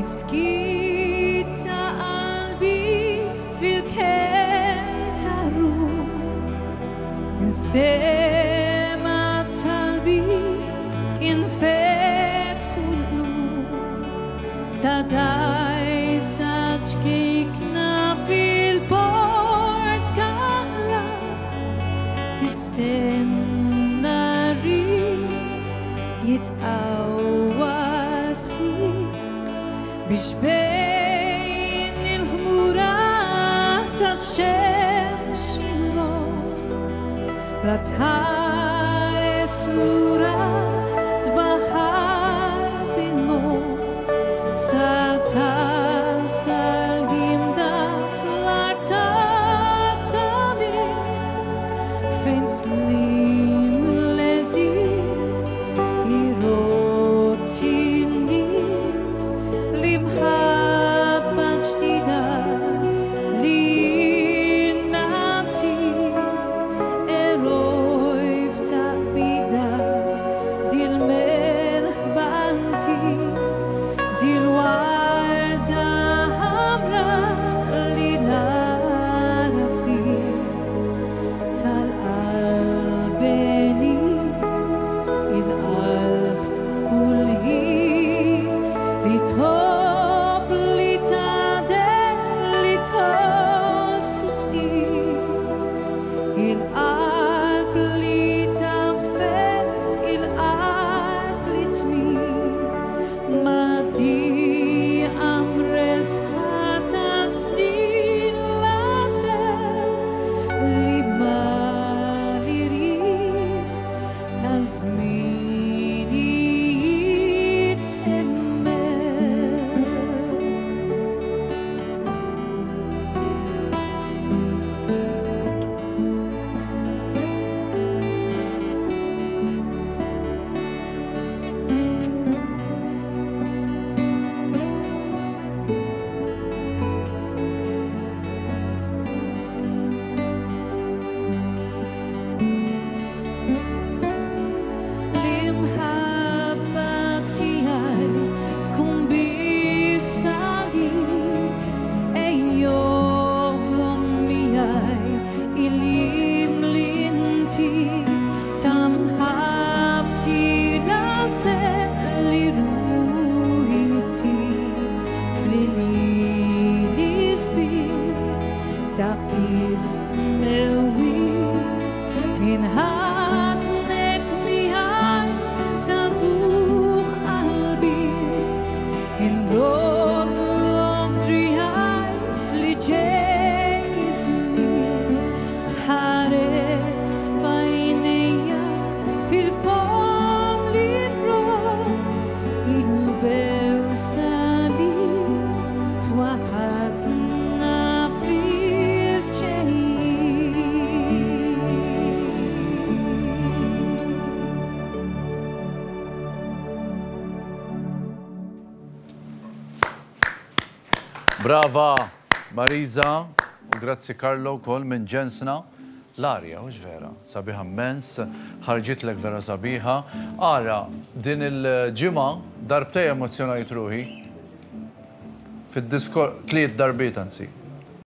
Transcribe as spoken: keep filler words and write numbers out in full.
Fiskit ta' qalbi fil-kem ta' ruħ insema talbi infetħu l-nur ta' dajsa ċkikna fil-port kalla tistenna rih jitqawwa sħiħ biex bejn il-ħmura tax-xemx il-logħob la tħares lura tbaħħar bil-mod sa tasal jimda fl-art ta' fejn slim leżiż irrotti n-nies li mħabba ġdida li nagħti eroj f'taqbida dil-merħba antik dil-warda ħamra li nara fih tal-qalbeni il-qalb kull ħin li tħobb li tgħadel li tossitqih il-qalb li taħfel il-qalb li tmil ma' diqa mresħa ta' snin l-għaddel li mal-irib ta' żmieni jittemmel. L-imħabba tiegħi tkun bis-sali ejjoħlom miegħi il-jimli inti ta' mħabbti nażel li ruħi tih fl-lili sbir taħt ism mewwid inħadnek miegħi żagħżugħ qalbi inrodlok driegħi fl-ġej żmien ħares f'għajnejja fil-fom li nrod il-bewsa li twaħħadna fil-ġejjin. Brava Marisa u grazzi Carlo wkoll minn ġensna. L-arja, mhux vera, sabiħa immens, ħarġitlek vera sabiħa. Ara, din il-ġimgħa darbtej emozjonajt ruħi fid-diskor tliet darbiet anzi.